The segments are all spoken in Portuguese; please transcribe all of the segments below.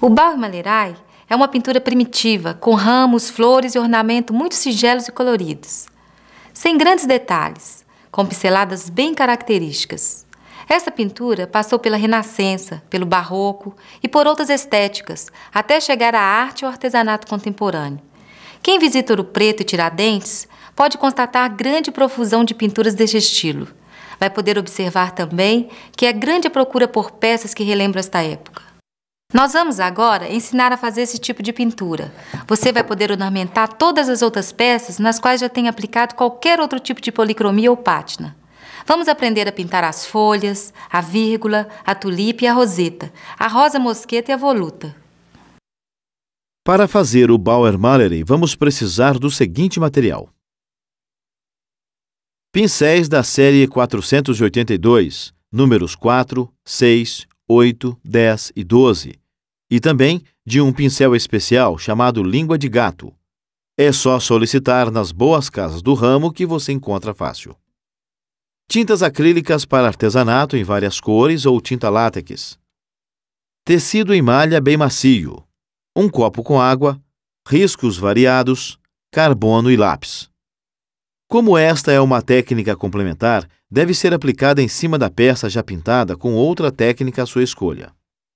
O Bauermalerei é uma pintura primitiva, com ramos, flores e ornamento muito singelos e coloridos, sem grandes detalhes, com pinceladas bem características. Essa pintura passou pela Renascença, pelo Barroco e por outras estéticas, até chegar à arte e ao artesanato contemporâneo. Quem visita Ouro Preto e Tiradentes pode constatar grande profusão de pinturas deste estilo. Vai poder observar também que é grande a procura por peças que relembram esta época. Nós vamos agora ensinar a fazer esse tipo de pintura. Você vai poder ornamentar todas as outras peças nas quais já tem aplicado qualquer outro tipo de policromia ou pátina. Vamos aprender a pintar as folhas, a vírgula, a tulipa e a roseta, a rosa mosqueta e a voluta. Para fazer o Bauermalerei, vamos precisar do seguinte material: pincéis da série 482, números 4, 6, 8, 10 e 12, e também de um pincel especial chamado língua de gato. É só solicitar nas boas casas do ramo que você encontra fácil. Tintas acrílicas para artesanato em várias cores ou tinta látex. Tecido em malha bem macio. Um copo com água, riscos variados, carbono e lápis. Como esta é uma técnica complementar, deve ser aplicada em cima da peça já pintada com outra técnica à sua escolha.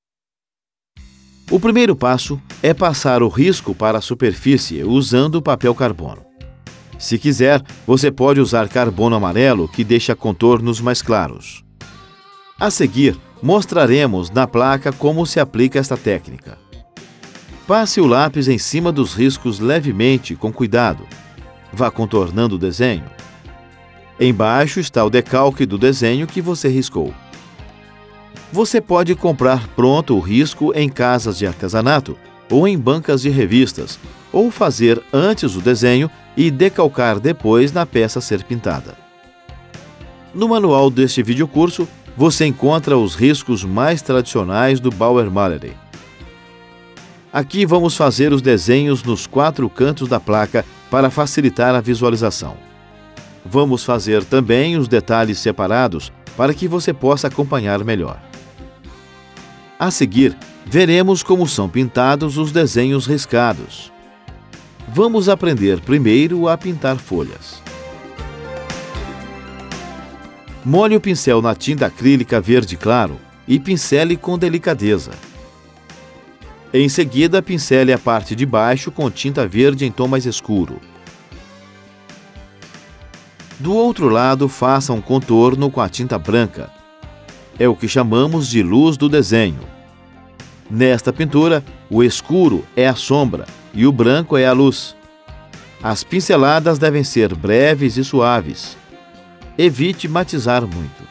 O primeiro passo é passar o risco para a superfície usando papel carbono. Se quiser, você pode usar carbono amarelo, que deixa contornos mais claros. A seguir, mostraremos na placa como se aplica esta técnica. Passe o lápis em cima dos riscos levemente, com cuidado. Vá contornando o desenho. Embaixo está o decalque do desenho que você riscou. Você pode comprar pronto o risco em casas de artesanato ou em bancas de revistas, ou fazer antes o desenho e decalcar depois na peça a ser pintada. No manual deste videocurso, você encontra os riscos mais tradicionais do Bauermalerei. Aqui vamos fazer os desenhos nos 4 cantos da placa para facilitar a visualização. Vamos fazer também os detalhes separados para que você possa acompanhar melhor. A seguir, veremos como são pintados os desenhos riscados. Vamos aprender primeiro a pintar folhas. Molhe o pincel na tinta acrílica verde claro e pincele com delicadeza. Em seguida, pincele a parte de baixo com tinta verde em tom mais escuro. Do outro lado, faça um contorno com a tinta branca. É o que chamamos de luz do desenho. Nesta pintura, o escuro é a sombra e o branco é a luz. As pinceladas devem ser breves e suaves. Evite matizar muito.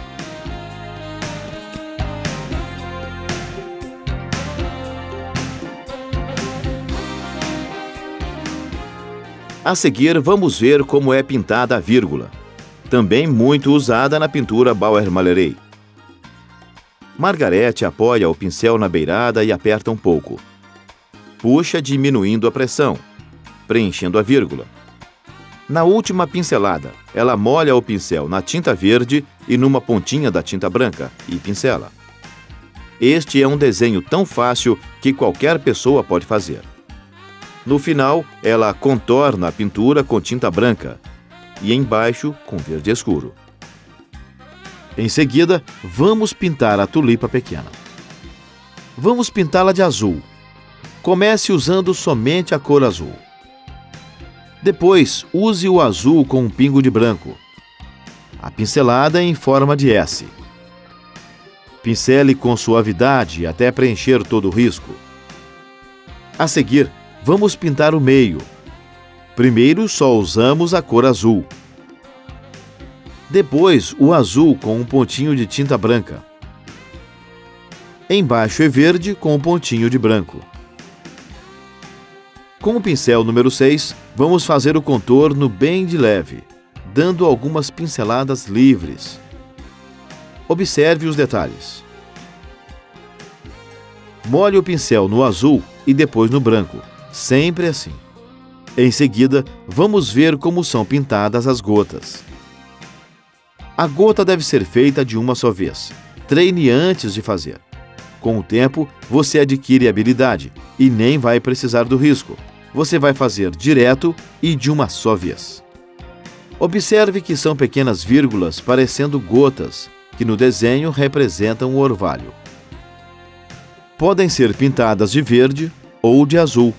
A seguir, vamos ver como é pintada a vírgula, também muito usada na pintura Bauermalerei. Margarete apoia o pincel na beirada e aperta um pouco. Puxa diminuindo a pressão, preenchendo a vírgula. Na última pincelada, ela molha o pincel na tinta verde e numa pontinha da tinta branca e pincela. Este é um desenho tão fácil que qualquer pessoa pode fazer. No final, ela contorna a pintura com tinta branca e embaixo com verde escuro. Em seguida, vamos pintar a tulipa pequena. Vamos pintá-la de azul. Comece usando somente a cor azul. Depois, use o azul com um pingo de branco. A pincelada é em forma de S. Pincele com suavidade até preencher todo o risco. A seguir, vamos pintar o meio. Primeiro, só usamos a cor azul. Depois, o azul com um pontinho de tinta branca. Embaixo é verde com um pontinho de branco. Com o pincel número 6, vamos fazer o contorno bem de leve, dando algumas pinceladas livres. Observe os detalhes. Molhe o pincel no azul e depois no branco, sempre assim. Em seguida, vamos ver como são pintadas as gotas. A gota deve ser feita de uma só vez. Treine antes de fazer. Com o tempo, você adquire habilidade e nem vai precisar do risco. Você vai fazer direto e de uma só vez. Observe que são pequenas vírgulas parecendo gotas, que no desenho representam o orvalho. Podem ser pintadas de verde ou de azul.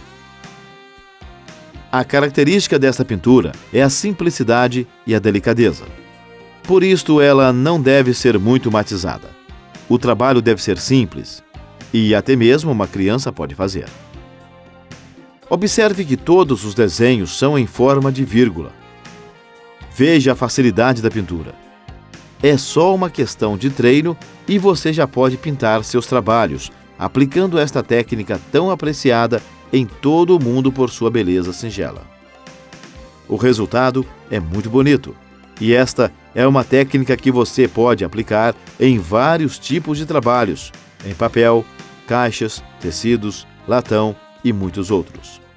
A característica desta pintura é a simplicidade e a delicadeza. Por isto, ela não deve ser muito matizada. O trabalho deve ser simples e até mesmo uma criança pode fazer. Observe que todos os desenhos são em forma de vírgula. Veja a facilidade da pintura. É só uma questão de treino e você já pode pintar seus trabalhos, aplicando esta técnica tão apreciada em todo o mundo por sua beleza singela. O resultado é muito bonito, e esta é uma técnica que você pode aplicar em vários tipos de trabalhos, em papel, caixas, tecidos, latão e muitos outros.